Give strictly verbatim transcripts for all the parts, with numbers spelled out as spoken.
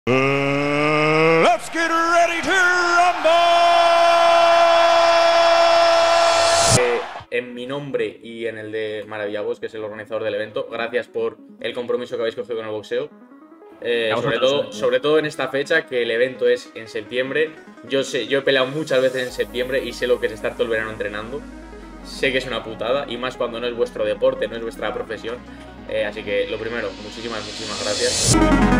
Uh, let's get ready to rumble. Eh, en mi nombre y en el de Maravillabos, que es el organizador del evento, gracias por el compromiso que habéis cogido con el boxeo. Eh, sobre, todo, sobre todo en esta fecha, que el evento es en septiembre. Yo sé, yo he peleado muchas veces en septiembre y sé lo que es estar todo el verano entrenando. Sé que es una putada, y más cuando no es vuestro deporte, no es vuestra profesión. Eh, así que lo primero, muchísimas, muchísimas gracias.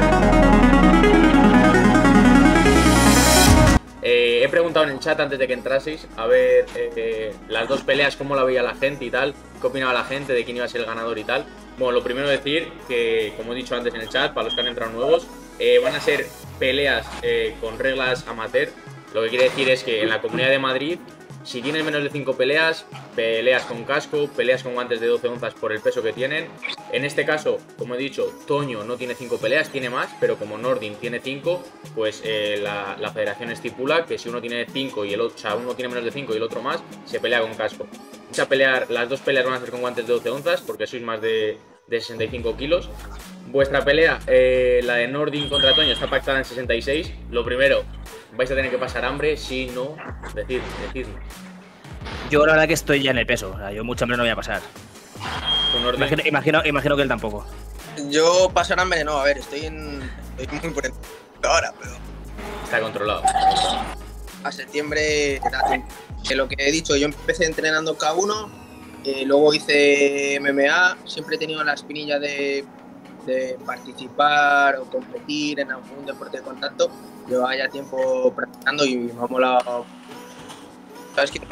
Eh, he preguntado en el chat antes de que entraseis a ver eh, las dos peleas, cómo la veía la gente y tal, qué opinaba la gente de quién iba a ser el ganador y tal. Bueno, lo primero decir que, como he dicho antes en el chat, para los que han entrado nuevos, eh, van a ser peleas eh, con reglas amateur. Lo que quiere decir es que en la Comunidad de Madrid, si tienes menos de cinco peleas, peleas con casco, peleas con guantes de doce onzas por el peso que tienen. En este caso, como he dicho, Toño no tiene cinco peleas, tiene más, pero como Nordin tiene cinco, pues eh, la, la federación estipula que si uno tiene cinco y el otro, o sea, uno tiene menos de cinco y el otro más, se pelea con casco. A pelear, las dos peleas van a ser con guantes de doce onzas, porque sois más de, de sesenta y cinco kilos. Vuestra pelea, eh, la de Nordin contra Toño, está pactada en sesenta y seis. Lo primero, vais a tener que pasar hambre, si no, decid, decidme. Yo la verdad que estoy ya en el peso, o sea, yo mucho hambre no voy a pasar. Imagino, imagino, imagino que él tampoco. Yo pasar hambre no, a ver, estoy en. Estoy muy por encima ahora, pero. Está controlado. A septiembre, de lo que he dicho, yo empecé entrenando K uno, eh, luego hice M M A, siempre he tenido la espinilla de, de participar o competir en algún deporte de contacto. Llevaba ya tiempo practicando y me ha molado. ¿Sabes qué?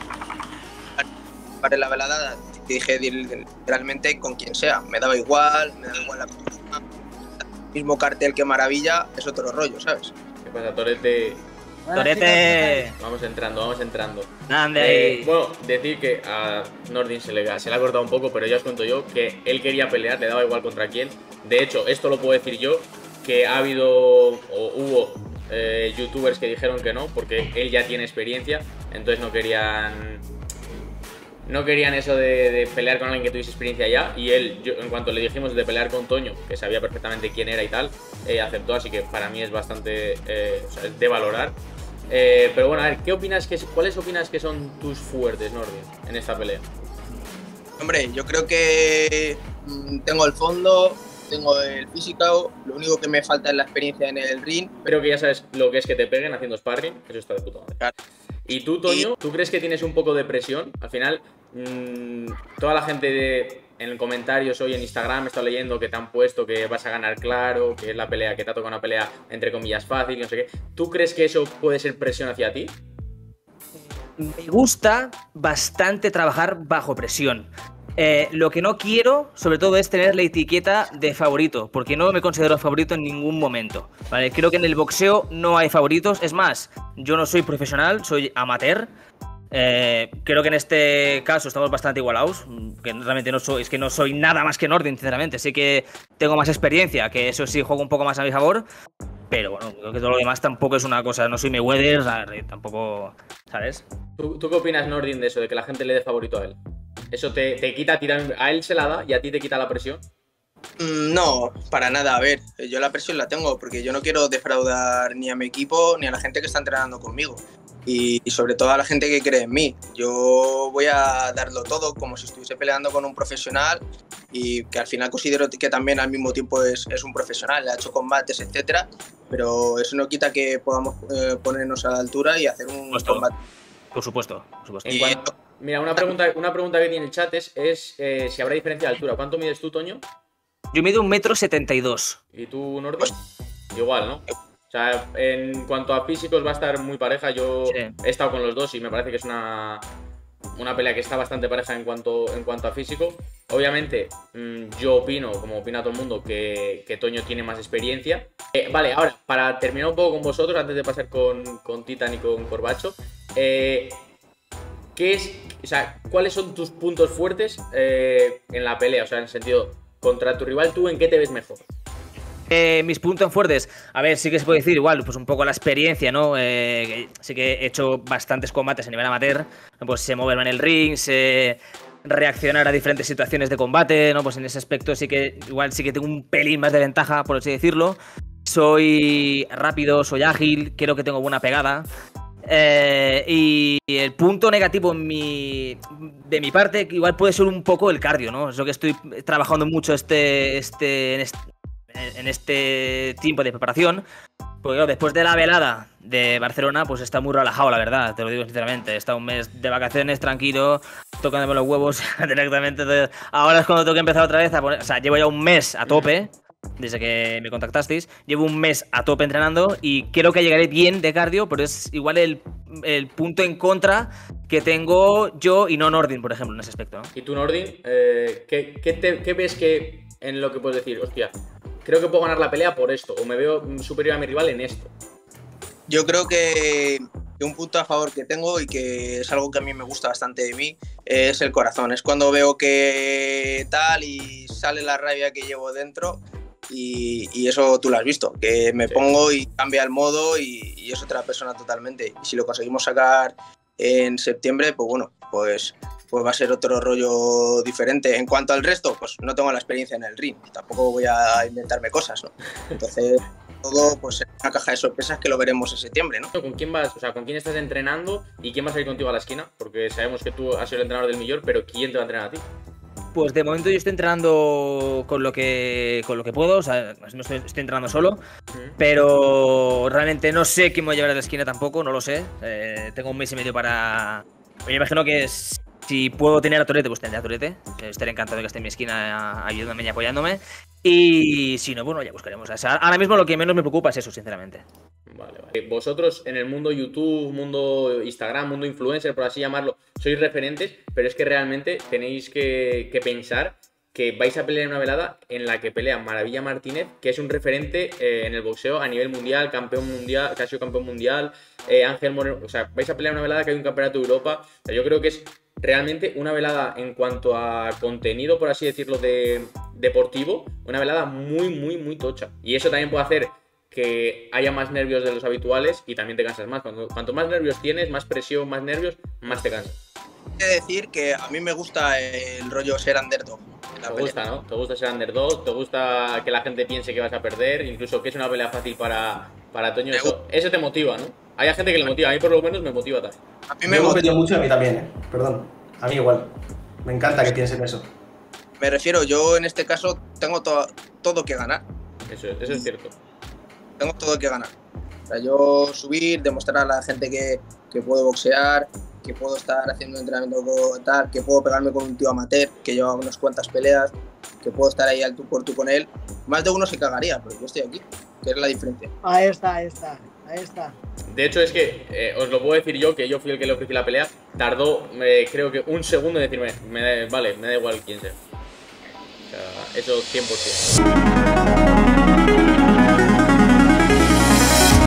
Para la velada dije literalmente con quien sea, me daba igual, me daba igual la persona. El mismo cartel que Maravilla es otro rollo, ¿sabes? ¿Qué pasa, Torete? ¡Torete! Vamos entrando, vamos entrando. ¡Ande! Eh, bueno, decir que a Nordin se le, se le ha cortado un poco, pero ya os cuento yo que él quería pelear, le daba igual contra quién. De hecho, esto lo puedo decir yo, que ha habido o hubo eh, youtubers que dijeron que no, porque él ya tiene experiencia, entonces no querían... No querían eso de, de pelear con alguien que tuviese experiencia ya. Y él, yo, en cuanto le dijimos de pelear con Toño, que sabía perfectamente quién era y tal, eh, aceptó, así que para mí es bastante eh, o sea, es de valorar. Eh, pero bueno, a ver, ¿qué opinas que, ¿cuáles opinas que son tus fuertes, Nordin, en esta pelea? Hombre, yo creo que mmm, tengo el fondo, tengo el físico, lo único que me falta es la experiencia en el ring. Creo que ya sabes lo que es que te peguen haciendo sparring, eso está de puta madre. Claro. Y tú, Toño, ¿tú crees que tienes un poco de presión? Al final, mmm, toda la gente de, en comentarios hoy en Instagram he estado leyendo que te han puesto que vas a ganar claro, que es la pelea, que te ha tocado una pelea entre comillas fácil, no sé qué. ¿Tú crees que eso puede ser presión hacia ti? Me gusta bastante trabajar bajo presión. Eh, lo que no quiero, sobre todo, es tener la etiqueta de favorito, porque no me considero favorito en ningún momento, ¿vale? Creo que en el boxeo no hay favoritos. Es más, yo no soy profesional, soy amateur. Eh, creo que en este caso estamos bastante igualados, que realmente no soy, es que no soy nada más que Nordin, sinceramente. Sé que tengo más experiencia, que eso sí juego un poco más a mi favor, pero bueno, creo que todo lo demás tampoco es una cosa. No soy Mayweather, o sea, tampoco, ¿sabes? ¿Tú, ¿Tú qué opinas, Nordin, de eso, de que la gente le dé favorito a él? ¿Eso te, te quita tirar, a él se la da y a ti te quita la presión? No, para nada. A ver, yo la presión la tengo porque yo no quiero defraudar ni a mi equipo ni a la gente que está entrenando conmigo. Y, y sobre todo a la gente que cree en mí. Yo voy a darlo todo como si estuviese peleando con un profesional, y que al final considero que también al mismo tiempo es, es un profesional, ha hecho combates, etcétera. Pero eso no quita que podamos eh, ponernos a la altura y hacer un Puesto. combate. Por supuesto, por supuesto. En cuanto, mira, una pregunta, una pregunta que tiene el chat es, es eh, si habrá diferencia de altura. ¿Cuánto mides tú, Toño? Yo mido un metro setenta y dos. ¿Y tú, Nordin? Igual, ¿no? O sea, en cuanto a físicos va a estar muy pareja. Yo Sí. he estado con los dos y me parece que es una, una pelea que está bastante pareja en cuanto, en cuanto a físico. Obviamente, mmm, yo opino, como opina todo el mundo, que, que Toño tiene más experiencia. Eh, vale, ahora, para terminar un poco con vosotros, antes de pasar con, con Titan y con Corbacho, eh, ¿qué es, o sea, ¿cuáles son tus puntos fuertes eh, en la pelea? O sea, en el sentido, contra tu rival, ¿tú en qué te ves mejor? Eh, mis puntos fuertes, a ver, sí que se puede decir igual, pues un poco la experiencia, ¿no? Eh, que sí que he hecho bastantes combates a nivel amateur, pues sé moverme en el ring, sé reaccionar a diferentes situaciones de combate, ¿no? Pues en ese aspecto sí que igual sí que tengo un pelín más de ventaja, por así decirlo. soy rápido, soy ágil, creo que tengo buena pegada. Eh, y el punto negativo en mi, de mi parte igual puede ser un poco el cardio, ¿no? Es lo que estoy trabajando mucho este, este, en, este en este tiempo de preparación. Porque claro, después de la velada de Barcelona, pues está muy relajado, la verdad, te lo digo sinceramente. He estado un mes de vacaciones, tranquilo, tocándome los huevos directamente. Entonces, ahora es cuando tengo que empezar otra vez a poner... O sea, llevo ya un mes a tope, desde que me contactasteis. Llevo un mes a tope entrenando y creo que llegaré bien de cardio, pero es igual el, el punto en contra que tengo yo y no Nordin, por ejemplo, en ese aspecto, ¿no? ¿Y tú, Nordin, eh, ¿qué, qué, te, qué ves que en lo que puedes decir? Hostia, creo que puedo ganar la pelea por esto, o me veo superior a mi rival en esto. Yo creo que, que un punto a favor que tengo y que es algo que a mí me gusta bastante de mí es el corazón. Es cuando veo que tal y sale la rabia que llevo dentro y, y eso tú lo has visto, que me sí. pongo y cambia el modo y, y es otra persona totalmente. Y si lo conseguimos sacar en septiembre, pues bueno, pues... pues va a ser otro rollo diferente. En cuanto al resto, pues no tengo la experiencia en el ring, tampoco voy a inventarme cosas, ¿no? Entonces, todo pues es una caja de sorpresas que lo veremos en septiembre, ¿no? ¿Con quién vas? O sea, ¿con quién estás entrenando y quién va a salir contigo a la esquina? Porque sabemos que tú has sido el entrenador del millón, pero ¿quién te va a entrenar a ti? Pues de momento yo estoy entrenando con lo que con lo que puedo, o sea, no estoy, estoy entrenando solo, uh-huh. pero realmente no sé quién me va a llevar a la esquina tampoco, no lo sé. Eh, tengo un mes y medio para... Me imagino que es... Si puedo tener a Torete, pues tendré a Torete. Estaré encantado de que esté en mi esquina ayudándome y apoyándome. Y si no, bueno, ya buscaremos. O sea, ahora mismo lo que menos me preocupa es eso, sinceramente. Vale, vale. Vosotros en el mundo YouTube, mundo Instagram, mundo influencer, por así llamarlo, sois referentes, pero es que realmente tenéis que, que pensar que vais a pelear en una velada en la que pelea Maravilla Martínez, que es un referente eh, en el boxeo a nivel mundial, campeón mundial, que ha sido campeón mundial, eh, Ángel Moreno, o sea, vais a pelear en una velada que hay un campeonato de Europa. O sea, yo creo que es realmente una velada en cuanto a contenido, por así decirlo, de deportivo, una velada muy, muy, muy tocha. Y eso también puede hacer que haya más nervios de los habituales y también te cansas más. Cuando, cuanto más nervios tienes, más presión, más nervios, más te cansas. He de decir que a mí me gusta el rollo ser underdog. Te gusta, ¿no? Te gusta ser underdog, te gusta que la gente piense que vas a perder, incluso que es una pelea fácil para, para Toño. Eso, eso te motiva, ¿no? Hay gente que le motiva, a mí por lo menos me motiva también. A mí me, me motiva mucho, a mí también, ¿eh? Perdón. A mí igual. Me encanta que piensen eso. Me refiero, yo en este caso tengo to todo que ganar. Eso, eso es cierto. Tengo todo que ganar. O sea, yo subir, demostrar a la gente que, que puedo boxear, que puedo estar haciendo entrenamiento tal, que puedo pegarme con un tío amateur que lleva unas cuantas peleas, que puedo estar ahí al tú por tú con él. Más de uno se cagaría, pero yo estoy aquí, que es la diferencia. Ahí está, ahí está, ahí está. De hecho es que, eh, os lo puedo decir yo, que yo fui el que le ofrecí la pelea, tardó eh, creo que un segundo en decirme, me da, vale, me da igual quién sea. O sea, eso cien por cien.